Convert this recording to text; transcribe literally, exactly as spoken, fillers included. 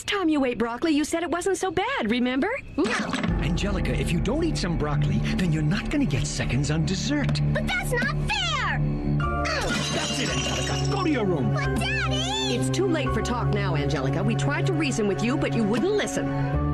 time you ate broccoli, you said it wasn't so bad, remember? No. Angelica, if you don't eat some broccoli, then you're not going to get seconds on dessert. But that's not fair! That's it, Angelica. Go to your room. But, Daddy! It's too late for talk now, Angelica. We tried to reason with you, but you wouldn't listen.